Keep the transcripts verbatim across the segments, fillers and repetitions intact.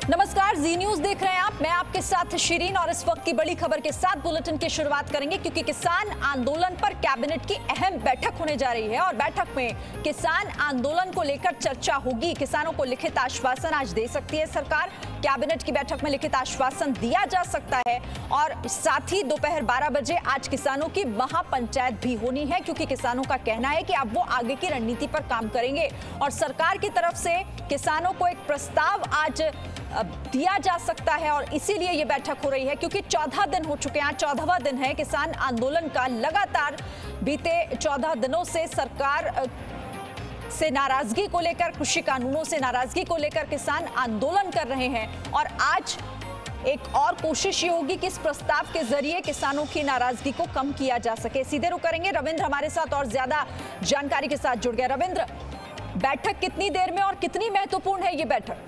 नमस्कार, जी न्यूज देख रहे हैं आप। मैं आपके साथ शिरीन और इस वक्त की बड़ी खबर के साथ बुलेटिन की शुरुआत करेंगे क्योंकि किसान आंदोलन पर कैबिनेट की अहम बैठक होने जा रही है और बैठक में किसान आंदोलन को लेकर चर्चा होगी। किसानों को लिखित आश्वासन आज दे सकती है सरकार। कैबिनेट की बैठक में लिखित आश्वासन दिया जा सकता है और साथ ही दोपहर बारह बजे आज किसानों की महापंचायत भी होनी है क्योंकि किसानों का कहना है कि अब वो आगे की रणनीति पर काम करेंगे और सरकार की तरफ से किसानों को एक प्रस्ताव आज दिया जा सकता है और इसीलिए ये बैठक हो रही है क्योंकि चौदह दिन हो चुके हैं। चौदहवां दिन है किसान आंदोलन का। लगातार बीते चौदह दिनों से सरकार से नाराजगी को लेकर, कृषि कानूनों से नाराजगी को लेकर किसान आंदोलन कर रहे हैं और आज एक और कोशिश ये होगी कि इस प्रस्ताव के जरिए किसानों की नाराजगी को कम किया जा सके। सीधे रुक करेंगे, रविंद्र हमारे साथ और ज्यादा जानकारी के साथ जुड़ गया। रविंद्र, बैठक कितनी देर में और कितनी महत्वपूर्ण है ये बैठक?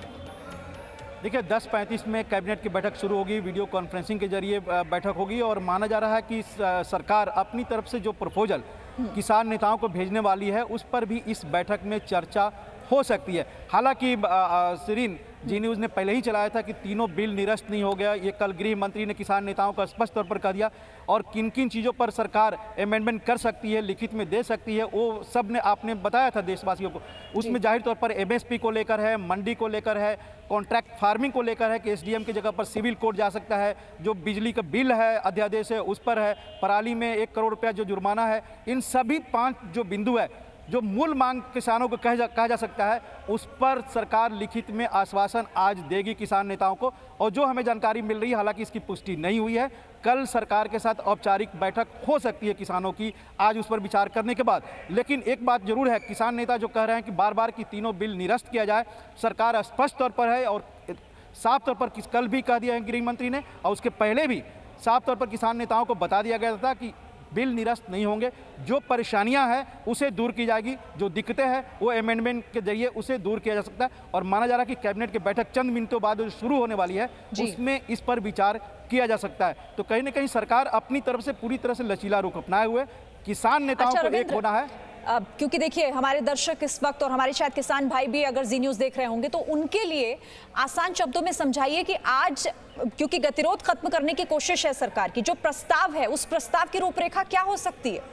देखिए, दस पैंतीस में कैबिनेट की बैठक शुरू होगी। वीडियो कॉन्फ्रेंसिंग के जरिए बैठक होगी और माना जा रहा है कि सरकार अपनी तरफ से जो प्रपोजल किसान नेताओं को भेजने वाली है उस पर भी इस बैठक में चर्चा हो सकती है। हालांकि शिरीन, जी न्यूज़ ने पहले ही चलाया था कि तीनों बिल निरस्त नहीं हो गया। ये कल गृह मंत्री ने किसान नेताओं को स्पष्ट तौर पर कह दिया और किन किन चीज़ों पर सरकार अमेंडमेंट कर सकती है, लिखित में दे सकती है, वो सब ने आपने बताया था देशवासियों को। उसमें जाहिर तौर पर एमएसपी को लेकर है, मंडी को लेकर है, कॉन्ट्रैक्ट फार्मिंग को लेकर है कि एसडीएम की जगह पर सिविल कोर्ट जा सकता है, जो बिजली का बिल है, अध्यादेश है, उस पर है, पराली में एक करोड़ रुपया जो जुर्माना है। इन सभी पाँच जो बिंदु है, जो मूल मांग किसानों को कह जा कहा जा सकता है, उस पर सरकार लिखित में आश्वासन आज देगी किसान नेताओं को। और जो हमें जानकारी मिल रही है, हालांकि इसकी पुष्टि नहीं हुई है, कल सरकार के साथ औपचारिक बैठक हो सकती है किसानों की आज उस पर विचार करने के बाद। लेकिन एक बात जरूर है, किसान नेता जो कह रहे हैं कि बार बार कि तीनों बिल निरस्त किया जाए, सरकार स्पष्ट तौर पर है और साफ तौर पर कल भी कह दिया है गृह मंत्री ने और उसके पहले भी साफ तौर पर किसान नेताओं को बता दिया गया था कि बिल निरस्त नहीं होंगे। जो परेशानियां हैं उसे दूर की जाएगी, जो दिक्कतें हैं वो अमेंडमेंट के जरिए उसे दूर किया जा सकता है। और माना जा रहा है कि कैबिनेट की बैठक चंद मिनटों बाद जो शुरू होने वाली है उसमें इस पर विचार किया जा सकता है। तो कहीं ना कहीं सरकार अपनी तरफ से पूरी तरह से लचीला रुख अपनाए हुए किसान नेताओं अच्छा, को एक होना है। अब क्योंकि देखिए, हमारे दर्शक इस वक्त और हमारे शायद किसान भाई भी अगर जी न्यूज़ देख रहे होंगे तो उनके लिए आसान शब्दों में समझाइए कि आज क्योंकि गतिरोध खत्म करने की कोशिश है सरकार की, जो प्रस्ताव है उस प्रस्ताव की रूपरेखा क्या हो सकती है?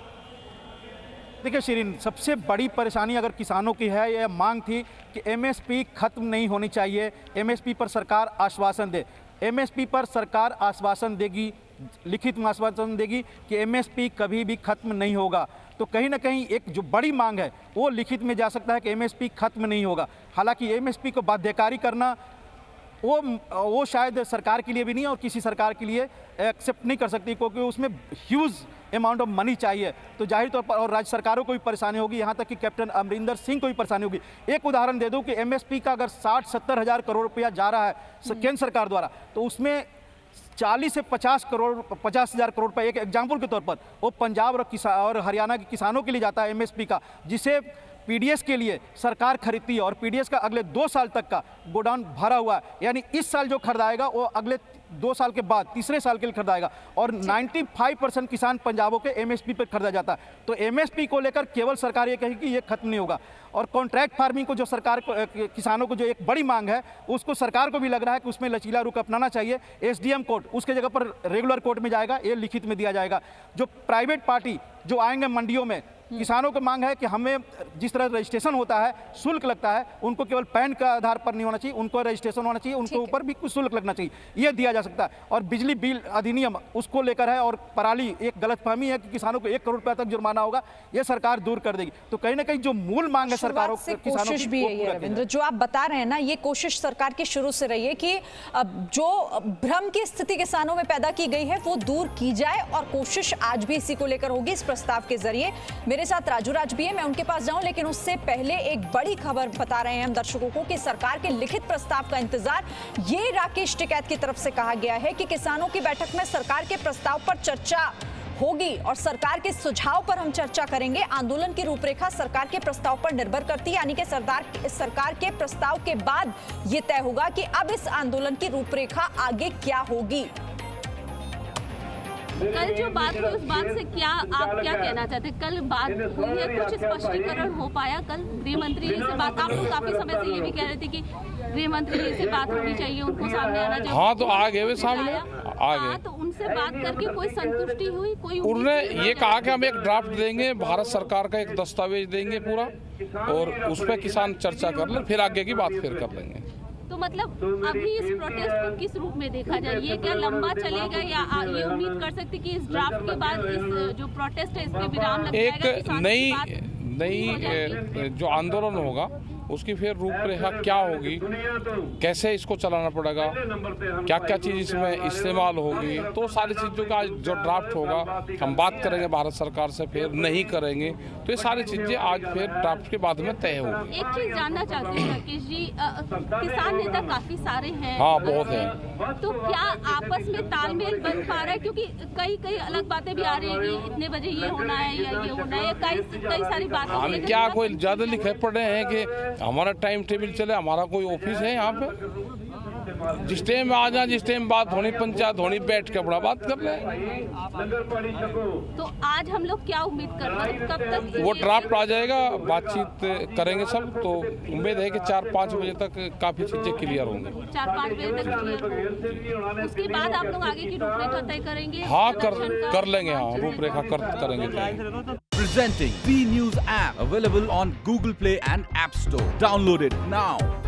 देखिए शिरीन, सबसे बड़ी परेशानी अगर किसानों की है, यह मांग थी कि एमएसपी खत्म नहीं होनी चाहिए। एमएसपी पर सरकार आश्वासन दे। एमएसपी पर सरकार आश्वासन देगी, लिखित में आश्वासन देगी कि एमएसपी कभी भी खत्म नहीं होगा। तो कहीं ना कहीं एक जो बड़ी मांग है वो लिखित में जा सकता है कि एमएसपी खत्म नहीं होगा। हालांकि एमएसपी को बाध्यकारी करना वो वो शायद सरकार के लिए भी नहीं और किसी सरकार के लिए एक्सेप्ट नहीं कर सकती, क्योंकि उसमें ह्यूज अमाउंट ऑफ मनी चाहिए। तो जाहिर तौर पर और राज्य सरकारों को भी परेशानी होगी, यहाँ तक कि कैप्टन अमरिंदर सिंह को भी परेशानी होगी। एक उदाहरण दे दूं कि एमएसपी का अगर साठ सत्तर हज़ार करोड़ रुपया जा रहा है केंद्र सरकार द्वारा, तो उसमें चालीस से पचास करोड़ पचास हज़ार करोड़ रुपये, एक एग्जाम्पल के तौर पर, वो पंजाब और किसान और हरियाणा के किसानों के लिए जाता है एमएसपी का, जिसे पीडीएस के लिए सरकार खरीदती है और पीडीएस का अगले दो साल तक का गोडाउन भरा हुआ है। यानी इस साल जो खरीदाएगा वो अगले दो साल के बाद तीसरे साल के लिए खरीदाएगा और पचानवे परसेंट किसान पंजाबों के एमएसपी पर खरीदा जाता है। तो एमएसपी को लेकर केवल सरकार ये कहेगी कि ये खत्म नहीं होगा। और कॉन्ट्रैक्ट फार्मिंग को जो सरकार को किसानों को जो एक बड़ी मांग है, उसको सरकार को भी लग रहा है कि उसमें लचीला रुख अपनाना चाहिए। एसडीएम कोर्ट उसके जगह पर रेगुलर कोर्ट में जाएगा, ये लिखित में दिया जाएगा। जो प्राइवेट पार्टी जो आएंगे मंडियों में, किसानों को मांग है कि हमें जिस तरह रजिस्ट्रेशन होता है, शुल्क लगता है, उनको केवल पैन का आधार पर नहीं होना चाहिए, उनको रजिस्ट्रेशन होना चाहिए, उनके ऊपर भी कुछ शुल्क लगना चाहिए, यह दिया जा सकता है। और बिजली बिल अधिनियम उसको लेकर है और पराली एक गलतफहमी है कि किसानों को एक करोड़ रुपया तक जुर्माना होगा, यह सरकार दूर कर देगी। तो कहीं ना कहीं जो मूल मांग है सरकारों कोशिश भी है, रविंद्र जो आप बता रहे हैं ना, ये कोशिश सरकार की शुरू से रही है कि जो भ्रम की स्थिति किसानों में पैदा की गई है वो दूर की जाए और कोशिश आज भी इसी को लेकर होगी इस प्रस्ताव के जरिए। मेरे साथ राजू राज भी है, मैं उनके पास जाऊं, लेकिन उससे पहले एक बड़ी खबर बता रहे हैं हम दर्शकों को कि सरकार के लिखित प्रस्ताव का इंतजार। ये राकेश टिकैत की तरफ से कहा गया है कि किसानों की बैठक में सरकार के प्रस्ताव पर चर्चा होगी और सरकार के सुझाव पर हम चर्चा करेंगे। आंदोलन की रूपरेखा सरकार के प्रस्ताव पर निर्भर करती है, यानी कि सरदार सरकार के प्रस्ताव के बाद यह तय होगा कि अब इस आंदोलन की रूपरेखा आगे क्या होगी। कल जो बात हुई उस बात से क्या आप क्या कहना चाहते हैं? कल बात हुई है, कुछ स्पष्टीकरण हो पाया? कल गृह मंत्री जी से बात, आप लोग काफी समय से ये भी कह रहे थे कि गृह मंत्री जी से बात होनी चाहिए, उनको सामने आना चाहिए। हाँ, तो आ गए वे सामने, आ गए। तो उनसे बात करके कोई संतुष्टि हुई? कोई उन्होंने ये कहा कि हम एक ड्राफ्ट देंगे, भारत सरकार का एक दस्तावेज देंगे पूरा, और उस पर किसान चर्चा कर ले, फिर आगे की बात फिर कर लेंगे। तो मतलब अभी इस प्रोटेस्ट को किस रूप में देखा जाए? ये क्या लंबा चलेगा, या ये उम्मीद कर सकते कि इस ड्राफ्ट के बाद इस जो प्रोटेस्ट है इस पे विराम लग जाएगा? एक नई नई जो आंदोलन होगा उसकी फिर रूपरेखा क्या होगी, कैसे इसको चलाना पड़ेगा, क्या क्या चीज़ इसमें इस्तेमाल होगी, तो सारी चीज़ों का जो ड्राफ्ट होगा हम बात करेंगे भारत सरकार से, फिर नहीं करेंगे तो ये सारी चीज़ें आज फिर ड्राफ्ट के बाद में तय होगी। एक चीज़ जानना चाहते हैं राकेश जी, अ, किसान नेता काफ़ी सारे हैं। हाँ, बहुत हैं। तो क्या आपस में तालमेल बन पा रहा है? क्योंकि कई कई अलग बातें भी आ रही है कि इतने बजे ये होना है या ये होना है, कई कई सारी बातें। हम क्या कोई ज़्यादा लिखे पड़े हैं कि हमारा टाइम टेबल चले? हमारा कोई ऑफिस है यहाँ पे? जिस टाइम आ जाए, जिस टाइम बात होनी, पंचायत होनी, बैठ के अपना बात कर ले। तो आज हम लोग क्या उम्मीद कर रहे हैं, कब तक वो ड्राफ्ट आ जाएगा, बातचीत करेंगे सब, तो उम्मीद है कि चार पाँच बजे तक काफ़ी चीज़ें क्लियर होंगी। चार पाँच बजे तक क्लियर होंगी। उसके बाद आप लोग आगे की रूपरेखा तय करेंगे? हाँ, कर कर लेंगे। हाँ, रूपरेखा कर करेंगे। Presenting V News app, available on Google Play and App Store. Download it now.